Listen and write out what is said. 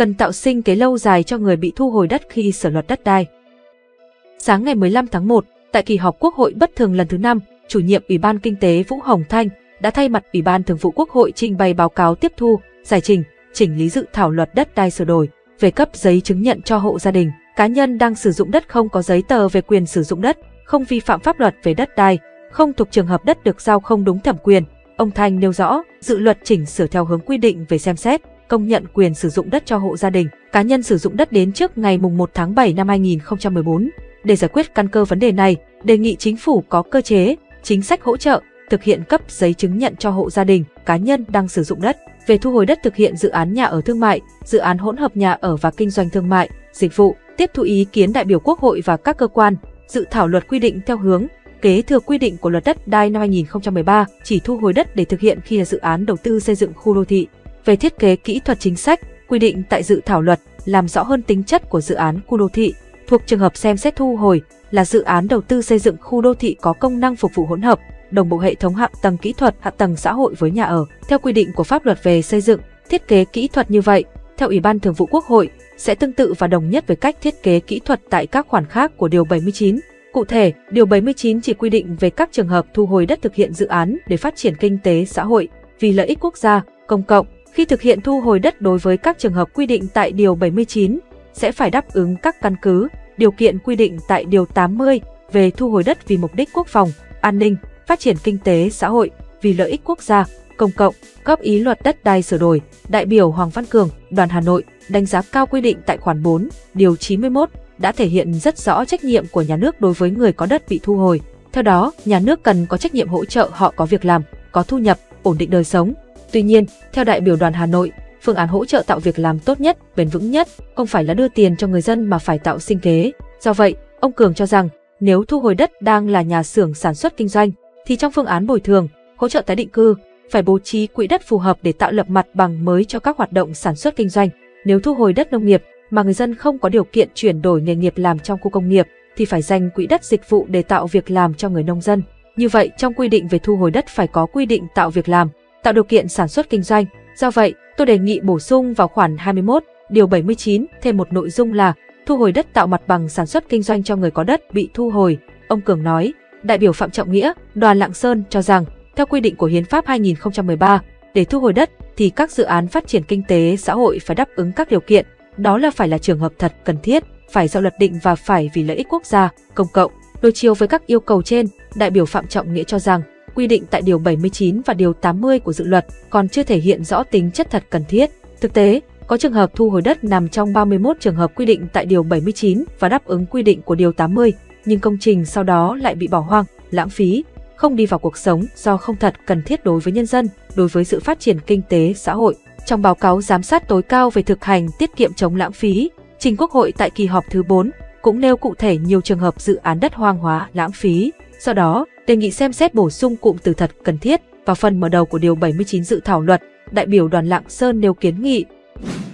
cần tạo sinh kế lâu dài cho người bị thu hồi đất khi sửa luật đất đai. Sáng ngày 15 tháng 1, tại kỳ họp Quốc hội bất thường lần thứ 5, chủ nhiệm Ủy ban Kinh tế Vũ Hồng Thanh đã thay mặt Ủy ban Thường vụ Quốc hội trình bày báo cáo tiếp thu, giải trình, chỉnh lý dự thảo luật đất đai sửa đổi về cấp giấy chứng nhận cho hộ gia đình, cá nhân đang sử dụng đất không có giấy tờ về quyền sử dụng đất, không vi phạm pháp luật về đất đai, không thuộc trường hợp đất được giao không đúng thẩm quyền. Ông Thanh nêu rõ, dự luật chỉnh sửa theo hướng quy định về xem xét, công nhận quyền sử dụng đất cho hộ gia đình, cá nhân sử dụng đất đến trước ngày 1 tháng 7 năm 2014. Để giải quyết căn cơ vấn đề này, đề nghị chính phủ có cơ chế, chính sách hỗ trợ, thực hiện cấp giấy chứng nhận cho hộ gia đình, cá nhân đang sử dụng đất, về thu hồi đất thực hiện dự án nhà ở thương mại, dự án hỗn hợp nhà ở và kinh doanh thương mại, dịch vụ. Tiếp thu ý kiến đại biểu Quốc hội và các cơ quan, dự thảo luật quy định theo hướng kế thừa quy định của luật đất đai năm 2013, chỉ thu hồi đất để thực hiện khi là dự án đầu tư xây dựng khu đô thị. Về thiết kế kỹ thuật chính sách, quy định tại dự thảo luật làm rõ hơn tính chất của dự án khu đô thị, thuộc trường hợp xem xét thu hồi là dự án đầu tư xây dựng khu đô thị có công năng phục vụ hỗn hợp, đồng bộ hệ thống hạ tầng kỹ thuật, hạ tầng xã hội với nhà ở, theo quy định của pháp luật về xây dựng, thiết kế kỹ thuật như vậy, theo Ủy ban Thường vụ Quốc hội, sẽ tương tự và đồng nhất với cách thiết kế kỹ thuật tại các khoản khác của Điều 79. Cụ thể, Điều 79 chỉ quy định về các trường hợp thu hồi đất thực hiện dự án để phát triển kinh tế xã hội, vì lợi ích quốc gia, công cộng. Khi thực hiện thu hồi đất đối với các trường hợp quy định tại Điều 79, sẽ phải đáp ứng các căn cứ, điều kiện quy định tại Điều 80 về thu hồi đất vì mục đích quốc phòng, an ninh, phát triển kinh tế xã hội, vì lợi ích quốc gia, công cộng. Góp ý luật đất đai sửa đổi, đại biểu Hoàng Văn Cường, đoàn Hà Nội, đánh giá cao quy định tại khoản 4, Điều 91, đã thể hiện rất rõ trách nhiệm của nhà nước đối với người có đất bị thu hồi. Theo đó, nhà nước cần có trách nhiệm hỗ trợ họ có việc làm, có thu nhập, ổn định đời sống. Tuy nhiên, theo đại biểu đoàn Hà Nội, phương án hỗ trợ tạo việc làm tốt nhất, bền vững nhất, không phải là đưa tiền cho người dân mà phải tạo sinh kế. Do vậy, ông Cường cho rằng, nếu thu hồi đất đang là nhà xưởng sản xuất kinh doanh, thì trong phương án bồi thường, hỗ trợ tái định cư, phải bố trí quỹ đất phù hợp để tạo lập mặt bằng mới cho các hoạt động sản xuất kinh doanh. Nếu thu hồi đất nông nghiệp mà người dân không có điều kiện chuyển đổi nghề nghiệp làm trong khu công nghiệp, thì phải dành quỹ đất dịch vụ để tạo việc làm cho người nông dân. Như vậy, trong quy định về thu hồi đất phải có quy định tạo việc làm, tạo điều kiện sản xuất kinh doanh. Do vậy, tôi đề nghị bổ sung vào khoản 21, Điều 79 thêm một nội dung là thu hồi đất tạo mặt bằng sản xuất kinh doanh cho người có đất bị thu hồi. Ông Cường nói. Đại biểu Phạm Trọng Nghĩa, đoàn Lạng Sơn cho rằng, theo quy định của Hiến pháp 2013, để thu hồi đất thì các dự án phát triển kinh tế xã hội phải đáp ứng các điều kiện, đó là phải là trường hợp thật cần thiết, phải do luật định và phải vì lợi ích quốc gia, công cộng. Đối chiếu với các yêu cầu trên, đại biểu Phạm Trọng Nghĩa cho rằng, quy định tại Điều 79 và Điều 80 của dự luật còn chưa thể hiện rõ tính chất thật cần thiết. Thực tế, có trường hợp thu hồi đất nằm trong 31 trường hợp quy định tại Điều 79 và đáp ứng quy định của Điều 80, nhưng công trình sau đó lại bị bỏ hoang, lãng phí, không đi vào cuộc sống do không thật cần thiết đối với nhân dân, đối với sự phát triển kinh tế xã hội. Trong báo cáo giám sát tối cao về thực hành tiết kiệm chống lãng phí, trình Quốc hội tại kỳ họp thứ 4, cũng nêu cụ thể nhiều trường hợp dự án đất hoang hóa, lãng phí. Do đó, đề nghị xem xét bổ sung cụm từ thật cần thiết vào phần mở đầu của Điều 79 dự thảo luật. Đại biểu đoàn Lạng Sơn nêu kiến nghị.